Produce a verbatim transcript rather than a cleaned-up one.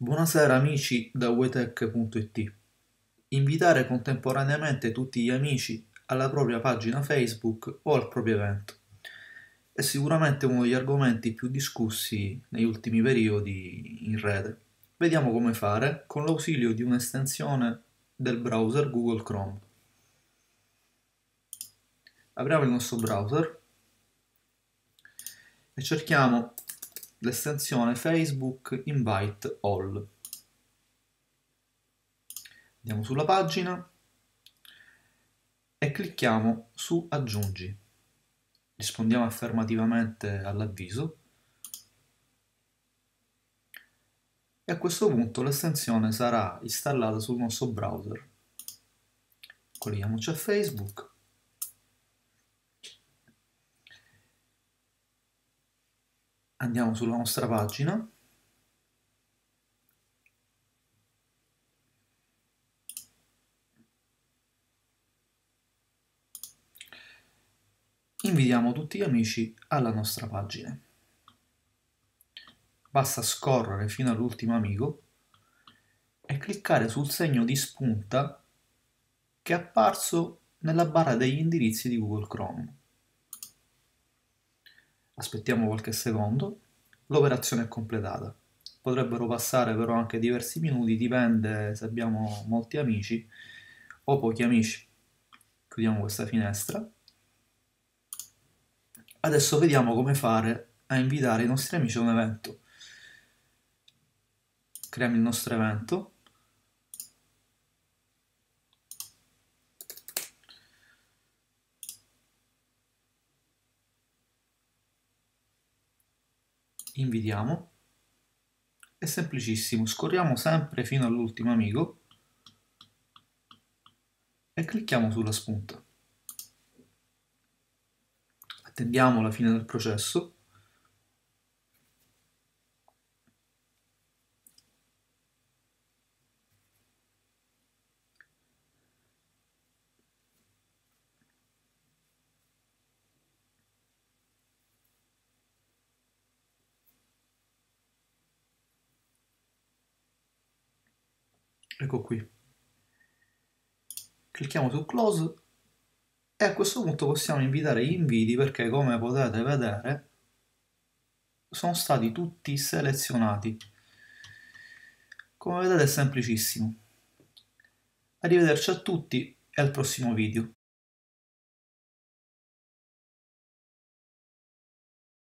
Buonasera amici da wetech punto it. Invitare contemporaneamente tutti gli amici alla propria pagina Facebook o al proprio evento è sicuramente uno degli argomenti più discussi negli ultimi periodi in rete. Vediamo come fare con l'ausilio di un'estensione del browser Google Chrome. Apriamo il nostro browser e cerchiamo l'estensione Facebook Invite All. Andiamo sulla pagina e clicchiamo su Aggiungi. Rispondiamo affermativamente all'avviso e a questo punto l'estensione sarà installata sul nostro browser. Colleghiamoci a Facebook. Andiamo sulla nostra pagina. Invitiamo tutti gli amici alla nostra pagina. Basta scorrere fino all'ultimo amico e cliccare sul segno di spunta che è apparso nella barra degli indirizzi di Google Chrome. Aspettiamo qualche secondo, l'operazione è completata. Potrebbero passare però anche diversi minuti, dipende se abbiamo molti amici o pochi amici. Chiudiamo questa finestra. Adesso vediamo come fare a invitare i nostri amici a un evento. Creiamo il nostro evento. Invitiamo. È semplicissimo, scorriamo sempre fino all'ultimo amico e clicchiamo sulla spunta. Attendiamo la fine del processo. Ecco qui. Clicchiamo su Close e a questo punto possiamo invitare gli inviti perché, come potete vedere, sono stati tutti selezionati. Come vedete è semplicissimo. Arrivederci a tutti e al prossimo video.